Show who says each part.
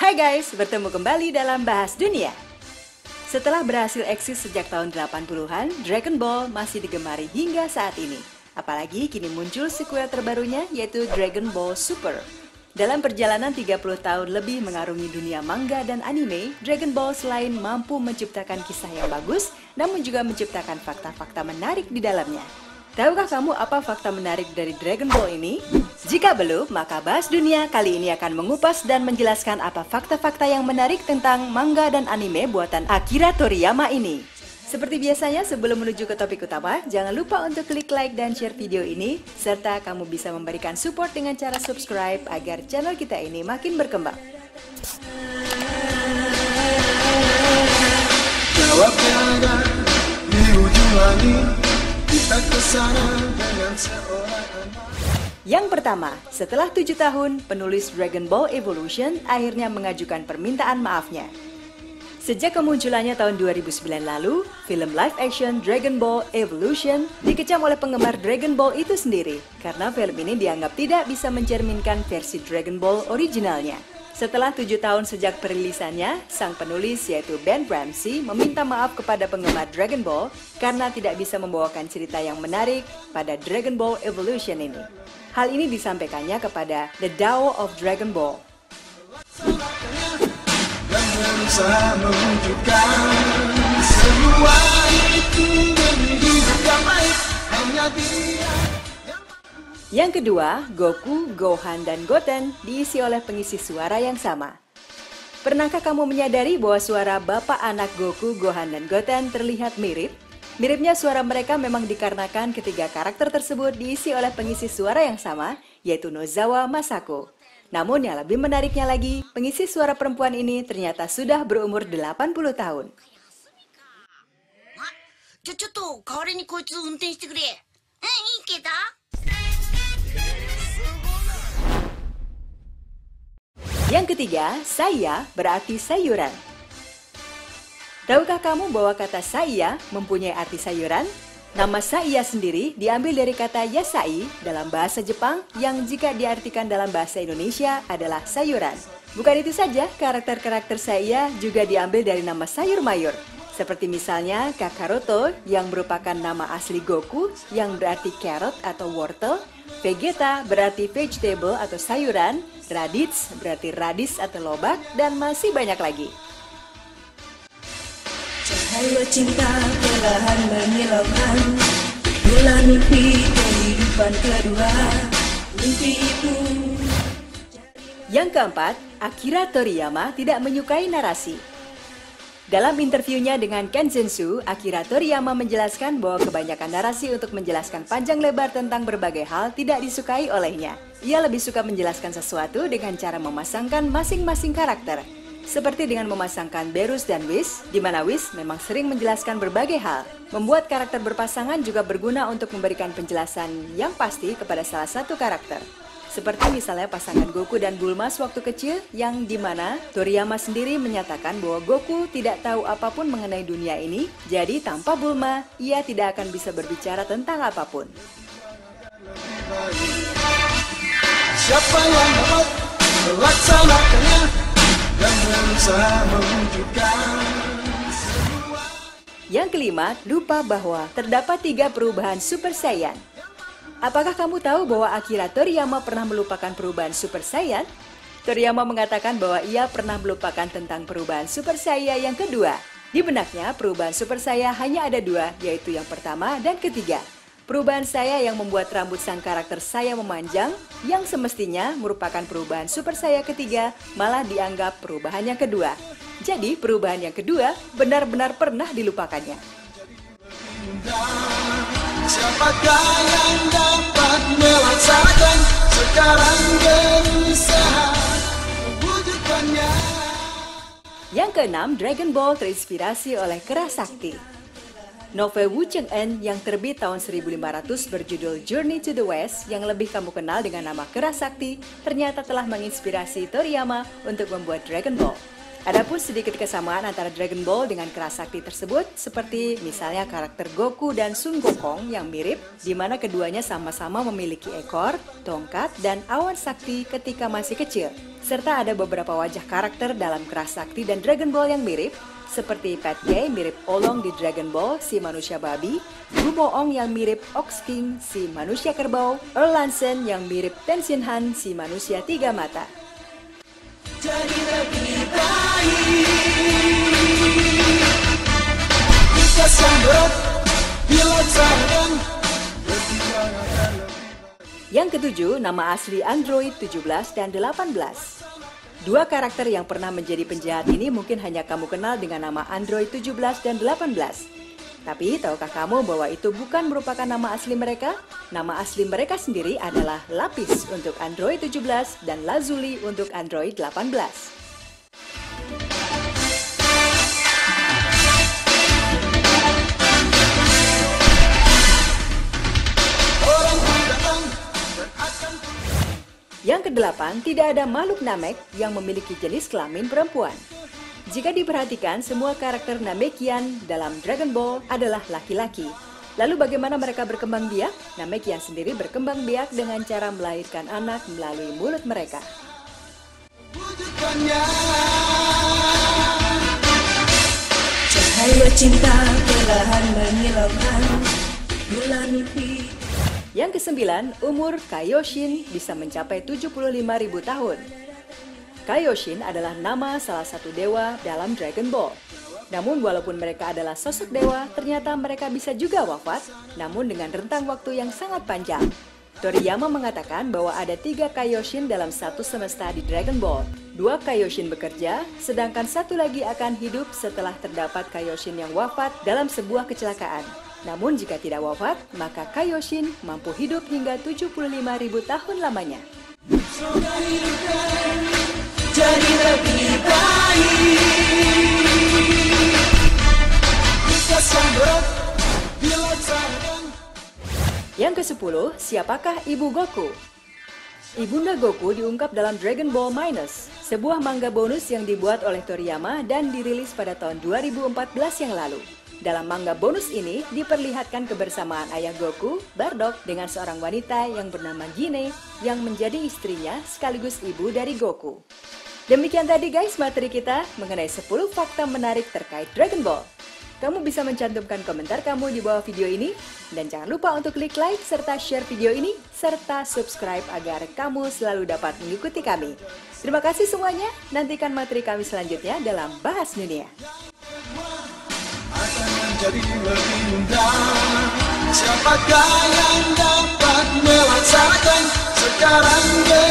Speaker 1: Hai guys, bertemu kembali dalam Bahas Dunia. Setelah berhasil eksis sejak tahun 80-an, Dragon Ball masih digemari hingga saat ini. Apalagi kini muncul sequel terbarunya yaitu Dragon Ball Super. Dalam perjalanan 30 tahun lebih mengarungi dunia manga dan anime, Dragon Ball selain mampu menciptakan kisah yang bagus, namun juga menciptakan fakta-fakta menarik di dalamnya. Tahukah kamu apa fakta menarik dari Dragon Ball ini? Jika belum, maka Bahas Dunia kali ini akan mengupas dan menjelaskan apa fakta-fakta yang menarik tentang manga dan anime buatan Akira Toriyama ini. Seperti biasanya, sebelum menuju ke topik utama, jangan lupa untuk klik like dan share video ini, serta kamu bisa memberikan support dengan cara subscribe agar channel kita ini makin berkembang. Jawabnya ada di ujung langit. Yang pertama, setelah 7 tahun, penulis Dragon Ball Evolution akhirnya mengajukan permintaan maafnya. Sejak kemunculannya tahun 2009 lalu, film live action Dragon Ball Evolution dikecam oleh penggemar Dragon Ball itu sendiri karena film ini dianggap tidak bisa mencerminkan versi Dragon Ball originalnya. Setelah 7 tahun sejak perilisannya, sang penulis yaitu Ben Ramsey meminta maaf kepada penggemar Dragon Ball karena tidak bisa membawakan cerita yang menarik pada Dragon Ball Evolution ini. Hal ini disampaikannya kepada The Tao of Dragon Ball. Yang kedua, Goku, Gohan, dan Goten diisi oleh pengisi suara yang sama. Pernahkah kamu menyadari bahwa suara bapak anak Goku, Gohan, dan Goten terlihat mirip? Miripnya suara mereka memang dikarenakan ketiga karakter tersebut diisi oleh pengisi suara yang sama, yaitu Nozawa Masako. Namun yang lebih menariknya lagi, pengisi suara perempuan ini ternyata sudah berumur 80 tahun. Yang ketiga, saya berarti sayuran. Tahukah kamu bahwa kata saya mempunyai arti sayuran? Nama saya sendiri diambil dari kata yasai dalam bahasa Jepang yang jika diartikan dalam bahasa Indonesia adalah sayuran. Bukan itu saja, karakter-karakter saya juga diambil dari nama sayur mayur. Seperti misalnya Kakaroto yang merupakan nama asli Goku yang berarti carrot atau wortel, Vegeta berarti vegetable atau sayuran, Raditz berarti radis atau lobak, dan masih banyak lagi. Cahaya cinta perlahan menyilaukan, bila mimpi kehidupan kedua, mimpi itu. Yang keempat, Akira Toriyama tidak menyukai narasi. Dalam interviunya dengan Kenzensu, Akira Toriyama menjelaskan bahwa kebanyakan narasi untuk menjelaskan panjang lebar tentang berbagai hal tidak disukai olehnya. Ia lebih suka menjelaskan sesuatu dengan cara memasangkan masing-masing karakter. Seperti dengan memasangkan Berus dan Whis, di mana Whis memang sering menjelaskan berbagai hal. Membuat karakter berpasangan juga berguna untuk memberikan penjelasan yang pasti kepada salah satu karakter. Seperti misalnya pasangan Goku dan Bulma sewaktu kecil, yang dimana Toriyama sendiri menyatakan bahwa Goku tidak tahu apapun mengenai dunia ini, jadi tanpa Bulma, ia tidak akan bisa berbicara tentang apapun. Siapa yang dapat melaksanakannya dan berusaha mewujudkan. Yang kelima, lupa bahwa terdapat 3 perubahan Super Saiyan. Apakah kamu tahu bahwa Akira Toriyama pernah melupakan perubahan Super Saiyan? Toriyama mengatakan bahwa ia pernah melupakan tentang perubahan Super Saiyan yang kedua. Di benaknya, perubahan Super Saiyan hanya ada 2, yaitu yang pertama dan ketiga. Perubahan saya yang membuat rambut sang karakter saya memanjang, yang semestinya merupakan perubahan Super Saiyan ketiga, malah dianggap perubahan yang kedua. Jadi, perubahan yang kedua benar-benar pernah dilupakannya. Siapakah yang dapat melaksanakan sekarang berusaha mewujudkannya? Yang keenam, Dragon Ball terinspirasi oleh Kera Sakti. Novel Wu Cheng-en yang terbit tahun 1500 berjudul Journey to the West yang lebih kamu kenal dengan nama Kera Sakti ternyata telah menginspirasi Toriyama untuk membuat Dragon Ball. Adapun sedikit kesamaan antara Dragon Ball dengan kerasakti tersebut, seperti misalnya karakter Goku dan Sun Gokong yang mirip, di mana keduanya sama-sama memiliki ekor, tongkat, dan awan sakti ketika masih kecil. Serta ada beberapa wajah karakter dalam kerasakti dan Dragon Ball yang mirip, seperti Pat Gay mirip Olong di Dragon Ball, si manusia babi, Gumoong yang mirip Ox King, si manusia kerbau, Earl Lansen yang mirip Tenshin Han, si manusia tiga mata. Jadi lebih baik kita sambut bila sayang. Yang ketujuh, nama asli Android 17 dan 18. Dua karakter yang pernah menjadi penjahat ini mungkin hanya kamu kenal dengan nama Android 17 dan 18. Tapi tahukah kamu bahwa itu bukan merupakan nama asli mereka? Nama asli mereka sendiri adalah Lapis untuk Android 17 dan Lazuli untuk Android 18. Yang kedelapan, tidak ada makhluk Namek yang memiliki jenis kelamin perempuan. Jika diperhatikan, semua karakter Namekian dalam Dragon Ball adalah laki-laki. Lalu bagaimana mereka berkembang biak? Namekian sendiri berkembang biak dengan cara melahirkan anak melalui mulut mereka. Cahaya cinta perlahan menyilaukan bulan mimpi. Yang kesembilan, umur Kaioshin bisa mencapai 75.000 tahun. Kaioshin adalah nama salah satu dewa dalam Dragon Ball. Namun walaupun mereka adalah sosok dewa, ternyata mereka bisa juga wafat, namun dengan rentang waktu yang sangat panjang. Toriyama mengatakan bahwa ada 3 Kaioshin dalam satu semesta di Dragon Ball. 2 Kaioshin bekerja, sedangkan satu lagi akan hidup setelah terdapat Kaioshin yang wafat dalam sebuah kecelakaan. Namun jika tidak wafat, maka Kaioshin mampu hidup hingga 75.000 tahun lamanya. Jadi lebih baik kita sambut bila sayang. Yang ke-10, siapakah Ibu Goku? Ibunda Goku diungkap dalam Dragon Ball Minus, sebuah manga bonus yang dibuat oleh Toriyama dan dirilis pada tahun 2014 yang lalu. Dalam manga bonus ini diperlihatkan kebersamaan ayah Goku, Bardock, dengan seorang wanita yang bernama Gine yang menjadi istrinya sekaligus ibu dari Goku. Demikian tadi guys materi kita mengenai 10 fakta menarik terkait Dragon Ball. Kamu bisa mencantumkan komentar kamu di bawah video ini. Dan jangan lupa untuk klik like serta share video ini, serta subscribe agar kamu selalu dapat mengikuti kami. Terima kasih semuanya, nantikan materi kami selanjutnya dalam Bahas Dunia. Akan menjadi lebih mudah. Siapakah yang dapat melaksanakan sekarang?